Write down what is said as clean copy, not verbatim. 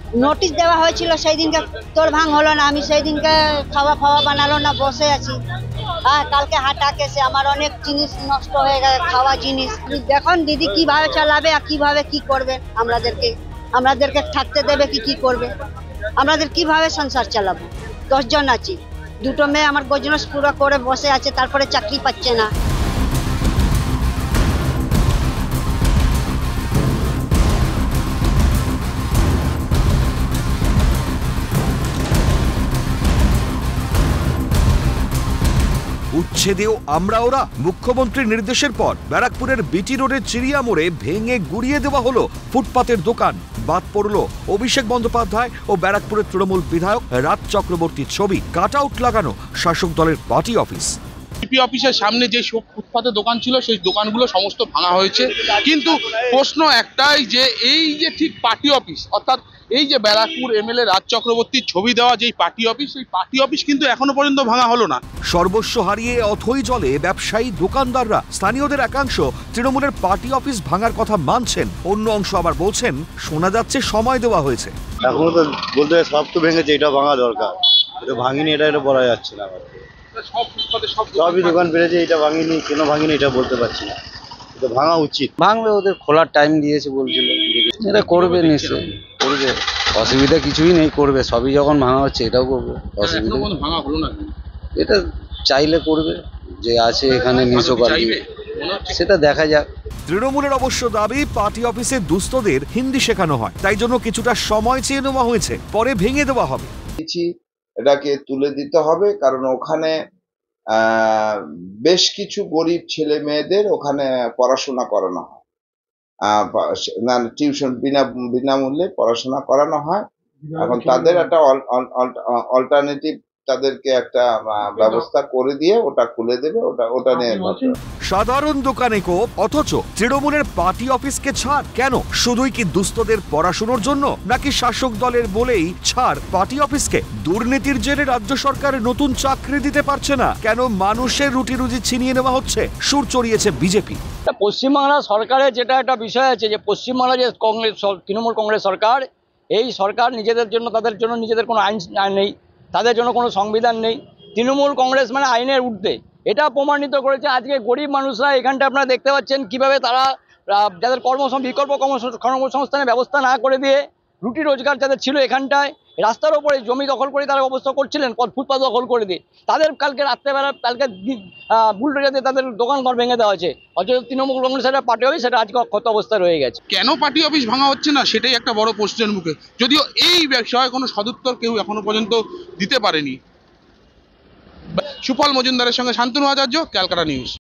Notice দেওয়া হয়েছিল সেই দিনকে, তোর ভাঙ হলো না। আমি সেই দিনকে খাওয়া ফাওয়া বানালো না, বসে আছি। হ্যাঁ, কালকে হাঁটা কেসে আমার অনেক জিনিস নষ্ট হয়ে গেছে, খাওয়া জিনিস। দেখুন দিদি কিভাবে চালাবে আর কিভাবে কি করবে, আমাদেরকে থাকতে দেবে কি করবে, আমাদের কিভাবে সংসার চালাবো? 10 জন আছি, দুটো মেয়ে আমার বিজনেস পুরো করে বসে আছে, তারপরে চাকরি পাচ্ছে না। উচ্ছেদেও আমরা ওরা। মুখ্যমন্ত্রীর নির্দেশের পর ব্যারাকপুরের বিটি রোডের চিড়িয়া মোড়ে ভেঙে গুড়িয়ে দেওয়া হলো ফুটপাতের দোকান। বাদ পড়ল অভিষেক বন্দ্যোপাধ্যায় ও ব্যারাকপুরের তৃণমূল বিধায়ক রাজ চক্রবর্তীর ছবি। কাট আউট লাগানো শাসক দলের পার্টি অফিস। জিপি অফিসের সামনে যে সব ফুটপাতে দোকান ছিল সেই দোকানগুলো সমস্ত ভাঙা হয়েছে। কিন্তু প্রশ্ন একটাই যে এই যে ঠিক পার্টি অফিস, অর্থাৎ এই যে ব্যারাকপুর এমএলএ রাজ চক্রবর্তীর ছবি দেওয়া যেই পার্টি অফিস, সেই পার্টি অফিস কিন্তু এখনো পর্যন্ত ভাঙা হলো না। সর্বস্ব হারিয়ে অথই জলে ব্যবসায়ী দোকানদাররা। স্থানীয়দের একাংশ তৃণমূলের পার্টি অফিস ভাঙার কথা মানছেন, অন্য অংশ আবার বলছেন শোনা যাচ্ছে সময় দেওয়া হয়েছে। এখনো তো বলতে সব তো ভেঙেছে, এটা ভাঙা দরকার। এটা ভাঙিনি, এটা বলা যাচ্ছে না। সবই দোকান বেড়েছে, এটা ভাঙিনি কেন ভাঙিনি এটা বলতে পারছি না। এটা ভাঙা উচিত। ভাঙবে, ওদের খোলার টাইম দিয়েছে বলছিল, এটা করবে নিশ্চয়ই করবে, অসুবিধা কিছুই নেই, করবে। সবই যখন ভাঙা হচ্ছে এটাও করবে, অসুবিধা ভাঙা হলো না, এটা চাইলে করবে। যে আছে এখানে মিউনিসিপালিটি, সেটা দেখা যাক। তৃণমূলের অবশ্য দাবি পার্টি অফিসে দুস্থদের হিন্দি শেখানো হয়, তাই জন্য কিছুটা সময় চেয়ে নেওয়া হয়েছে, পরে ভেঙে দেওয়া হবে। এটাকে তুলে দিতে হবে, কারণ ওখানে বেশ কিছু গরিব ছেলে মেয়েদের ওখানে পড়াশোনা করানো হয়, টিউশন বিনামূল্যে পড়াশোনা করানো হয়। এখন তাদের একটা অল্টারনেটিভ, তাদেরকে একটা ব্যবস্থা করে দিয়ে ওটা খুলে দেবে, ওটা নিয়ে। সাধারণ দোকানে কোপ, অথচ তৃণমূলের পার্টি অফিসকে ছাড় কেন? শুধুই কি দুস্থদের পড়াশোনার জন্য, নাকি শাসক দলের বলেই ছাড় পার্টি অফিসকে? দুর্নীতির জেরে রাজ্য সরকার নতুন চাকরি দিতে পারছে না কেন? মানুষের রুটি রুজি ছিনিয়ে নেওয়া হচ্ছে, সুর চড়িয়েছে বিজেপি। পশ্চিমবাংলা সরকারের যেটা একটা বিষয় আছে যে পশ্চিমবাংলা যে তৃণমূল কংগ্রেস সরকার, এই সরকার নিজেদের জন্য, তাদের জন্য নিজেদের কোনো আইন নেই, তাদের জন্য কোনো সংবিধান নেই। তৃণমূল কংগ্রেস মানে আইনের ঊর্ধ্বে, এটা প্রমাণিত করেছে। আজকে গরিব মানুষরা এখানটা আপনারা দেখতে পাচ্ছেন কিভাবে তারা যাদের বিকল্প কর্মসংস্থানের ব্যবস্থা না করে দিয়ে রুটি রোজগার যাদের ছিল এখানটায়, রাস্তার ওপরে জমি দখল করে তারা অবস্থা করছিলেন, ফুটপাত দখল করে দিয়ে তাদের কালকে রাত্রেবেলা, কালকে বুলডোজার তাদের দোকানঘর ভেঙে দেওয়া হয়েছে। অথচ তৃণমূল কংগ্রেসের পার্টি অফিস সেটা আজকে ক্ষত অবস্থা রয়ে গেছে। কেন পার্টি অফিস ভাঙা হচ্ছে না সেটাই একটা বড় প্রশ্নের মুখে, যদিও এই বিষয়ে কোনো সদুত্তর কেউ এখনো পর্যন্ত দিতে পারেনি। সুফল মজুমদারের সঙ্গে শান্তনু আচার্য, ক্যালকাটা নিউজ।